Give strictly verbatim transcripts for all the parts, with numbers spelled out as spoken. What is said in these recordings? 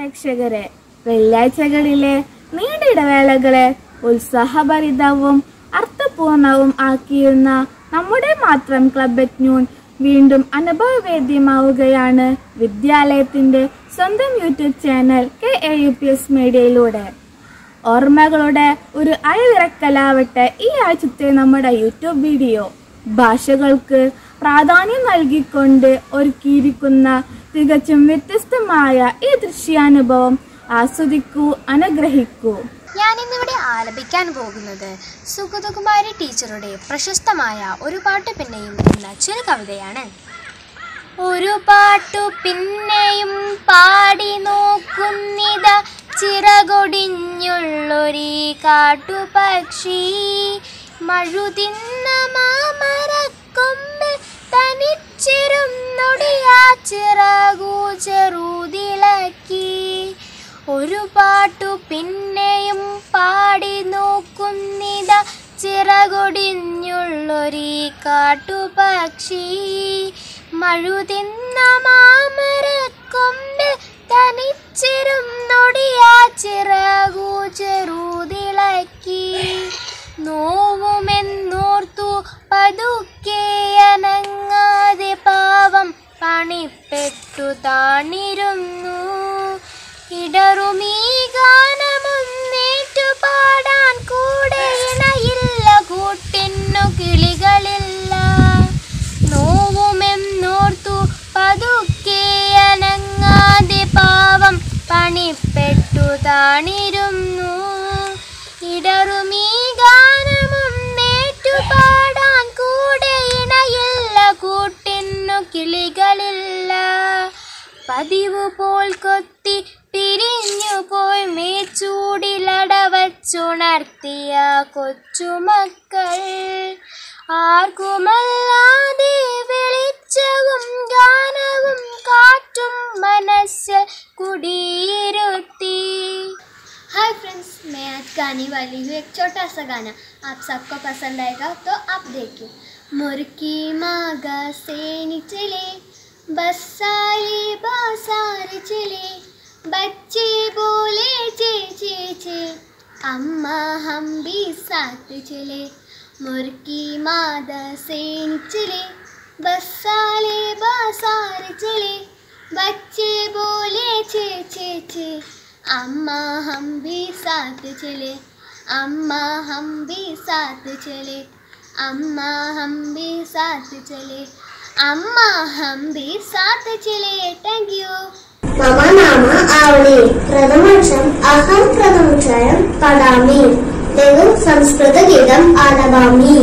പ്രേക്ഷകരെ, വെള്ളിയാഴ്ചകളിലെ നീണ്ട ഇടവേളകളെ ഉത്സാഹഭരിതവും അർത്ഥപൂർണവും ആക്കിയിരുന്ന നമ്മുടെ മാത്രം ക്ലബ് അറ്റ് നൂൺ വീണ്ടും അനുഭവവേദ്യമാവുകയാണ് വിദ്യാലയത്തിന്റെ സ്വന്തം YouTube channel K A U P S മീഡിയയിലൂടെ. ഓർമ്മകളുടെ ഒരു അയവിറക്കലാവട്ടെ ഈ ആഴ്ചത്തെ നമ്മുടെ യൂട്യൂബ് വീഡിയോ. ഭാഷകൾക്ക് പ്രാധാന്യം നൽകിക്കൊണ്ട് ഒരുക്കിയിരിക്കുന്ന തികച്ചും വ്യത്യസ്തമായ ഈ ദൃശ്യാനുഭവം ആസ്വദിക്കൂ, അനുഗ്രഹിക്കൂ. ഞാനിന്നിവിടെ ആലപിക്കാൻ പോകുന്നത് സുഗതകുമാരി ടീച്ചറുടെ പ്രശസ്തമായ ഒരു പാട്ട് പിന്നെയും എന്ന ചെറു കവിതയാണ്. ഒരു പാട്ടു പിന്നെയും പാടി നോക്കുന്നിത ചിറകൊടിഞ്ഞുള്ളൊരീ കാട്ടുപക്ഷി, മഴുതിന്ന മാമരക്കൊമ്പിൽ തനിച്ചിരുന്നൊടിയാ ചിറകു ചെറുതിളക്കി. ഒരു പാട്ടു പിന്നെയും പാടി നോക്കുന്നിത ചിറകൊടിഞ്ഞുള്ളൊരീ കാട്ടുപക്ഷി, മഴുതിന്ന മാമരക്കൊമ്പിൽ തനിച്ചിരുന്നൊടിയാ ചിറകു ചെറുതിളക്കി. നോവുമെന്നോർത്തു പതുക്കെ അനങ്ങാതെ പാവം പണിപ്പെട്ടു താണിരുന്നു. ഇടറുമീ ഗാനമൊന്നേറ്റു പാടാൻ കൂടെ ഇണയില്ല, കൂട്ടിന്നു കിളികളില്ല. നോവുമെന്നോർത്തു പതുക്കെ അനങ്ങാതെ പാവം പണിപ്പെട്ടു താണിരുന്നു. ഇടറുമീ ഗാനമൊന്നേറ്റു പാടാൻ കൂടെ ഇണയില്ല, കൂട്ടിന്നു കിളികളില്ല. പതിവ് പോൽ കൊത്തി പിരിഞ്ഞു പോയി മേച്ചൂടിലടവച്ചുണർത്തിയ കൊച്ചുമക്കൾ, ആർക്കുമല്ലാതെ വെളിച്ചവും ഗാനവും കാറ്റും മനസ്സിൽ കുടിയിരുത്തി. हाय फ्रेंड्स, मैं आज गाने वाली हूँ एक छोटा सा गाना. आप सबको पसंद आएगा तो आप देखिए. मुर्की मागा से निचले बसाले बासार चले, बच्चे बोले चे चे चे, अम्मा हम भी साथ चले. मुर्की मादा से निचले बसाले बासार चले, बच्चे बोले चे चे चे, अम्मा हम भी साथ चले. अम्मा हम भी साथ चले. अम्मा हम भी साथ चले. अम्मा हम भी साथ चले. Thank you. मम नाम आवनी. प्रथमक्षम अहम प्रथमक्षरं पठामि. तेलुगु संस्कृत गीतम् आलपामि.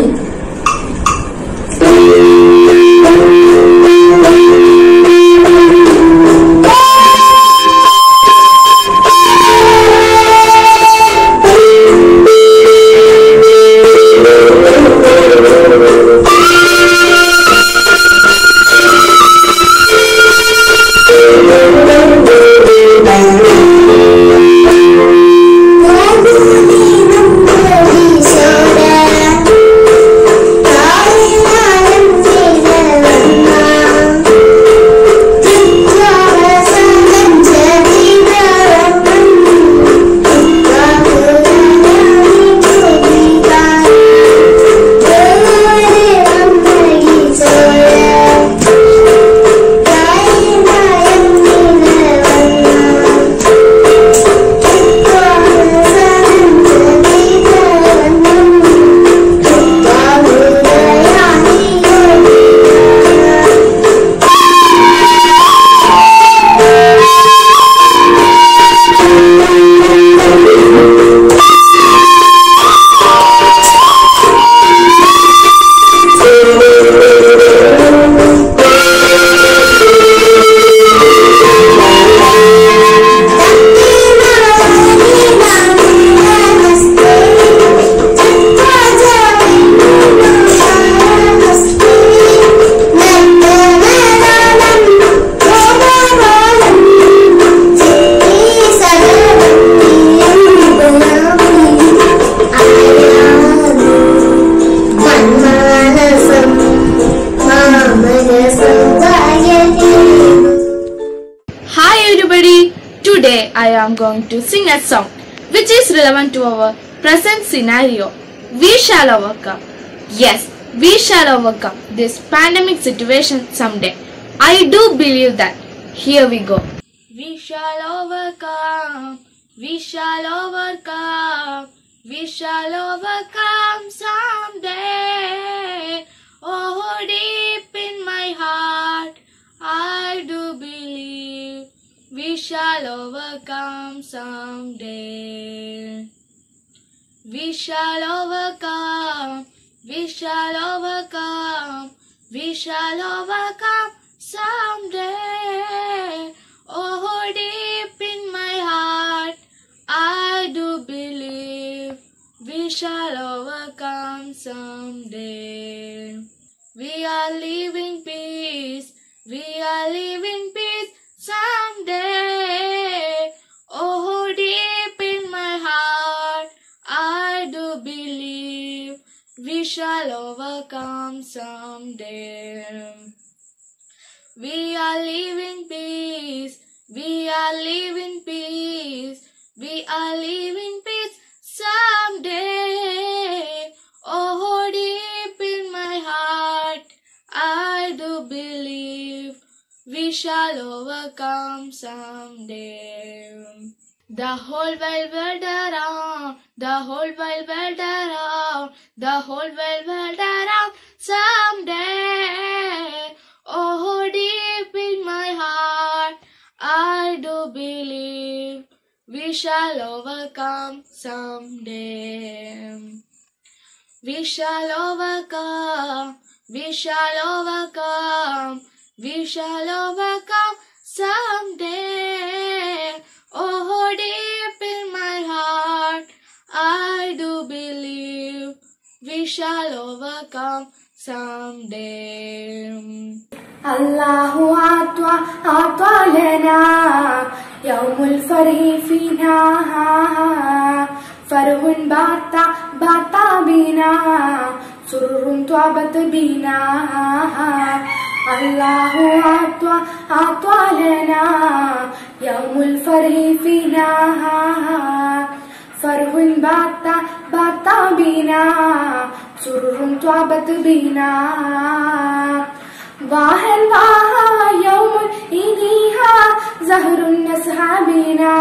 Soda, am going to sing a song which is relevant to our present scenario. We shall overcome. Yes, we shall overcome this pandemic situation someday. I do believe that. Here we go. We shall overcome. We shall overcome. We shall overcome someday. Oh, deep in my heart, I do believe we shall overcome someday. We shall overcome. We shall overcome. We shall overcome someday. Oh, deep in my heart, I do believe we shall overcome someday. We are living peace. We are living peace someday. Oh, deep in my heart, I do believe we shall overcome someday. We are living peace. We are living peace. We are living peace someday. Oh, deep in my heart, I do believe we shall overcome someday. The whole wide world around, the whole wide world around, the whole wide world around someday. Oh, deep in my heart, I do believe we shall overcome someday. We shall overcome, we shall overcome, we shall overcome someday. Oh, deep in my heart, I do believe we shall overcome someday. الله أعطى أعطى لنا يوم الفرح فينا فرح بات بات بنا سرور طابت بنا الله أعطى أعطى لنا يوم الفرح فينا فرح بات بات بنا سرور طابت بنا ضاحى ضاحى يوم إليها زهر نسعى بنا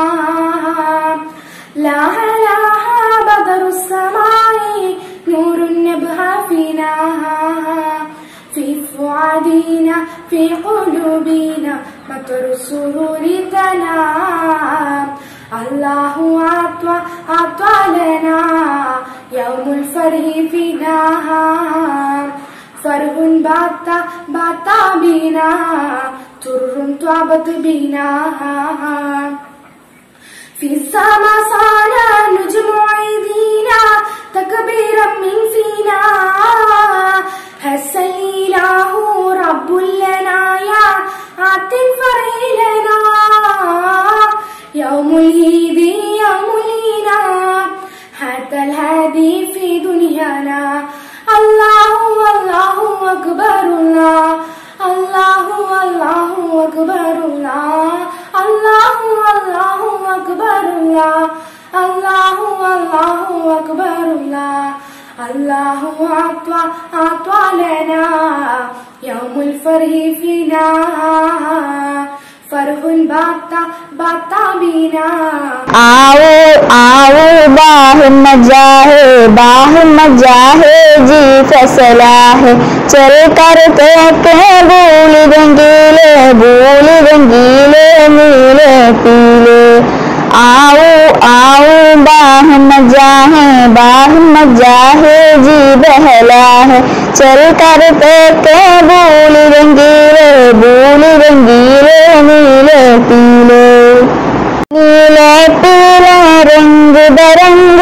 لاها لاها بدر السماء نور يبهى فينا في فؤادنا في قلوبنا مطر السرور تنام الله أعطى أعطى لنا يوم الفرح فينا فرح بات بات بنا سرور طابت بنا في السماء صانا نجم عيدينا تكبيرا من فينا هس الإله رب لنا يا عت الفرح لنا يوم العيد يوم لينا حتى الهادي في دنيانا الله الله أكبر الله الله الله أكبر الله الله الله أكبر الله الله الله أكبر الله الله أعطى أعطى لنا يوم الفرح فينا فرح بات بات بنا आओ आओ बाह मजा है बाह मजा है जी फैसला है चल कर के भूल रंगीले भूल रंगीले नीले पीले आओ आओ बाह मजा है बाह मजा है जी बहला है चल कर के भूल रंगीले भूल रंगीले नीले पीले नीले पीले रंग बरंग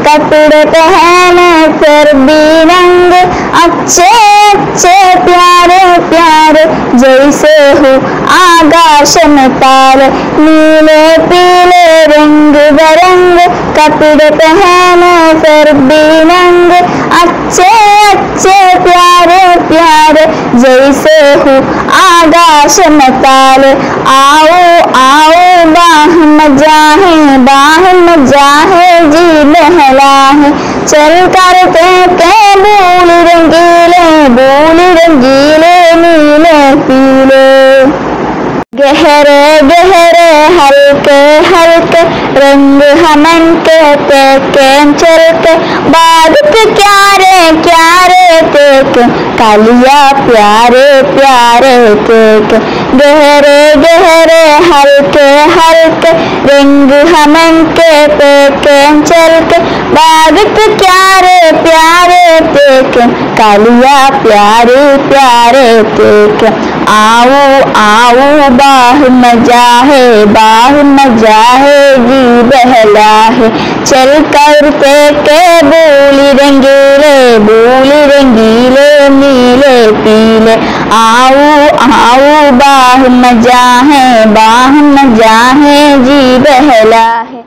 कपड़े पहने फिर भी रंग अच्छे अच्छे प्यारे प्यारे, जैसे हो आकाश में तारे नीले पीले रंग बरंग। कपड़े पहने फिर भी रंग अच्छे अच्छे प्यारे प्यारे, जैसे हो आकाश में तारे। आओ आओ बाह मजा है बाह मजा है जी बहला है, चल कर के बूल रंगीले बूल रंगीले नीले पीले। गहरे गहरे हल्के हल्के रंग हमन के पेके चल के, बारिक क्यारे क्यारे केके कालिया प्यारे प्यारे केके। गहरे गहरे हल्के हल्के रंग हमन के पेके चल के, बारिक क्यारे प्यारे केके कालिया प्यारे प्यारे केके। आओ आओ बाह मजा है बाह मजा है जी बहला है, चल कर के बूली रंगीले बूली रंगीले नीले पीले। आओ आओ बाह मजा है बाह मजा है जी बहला है।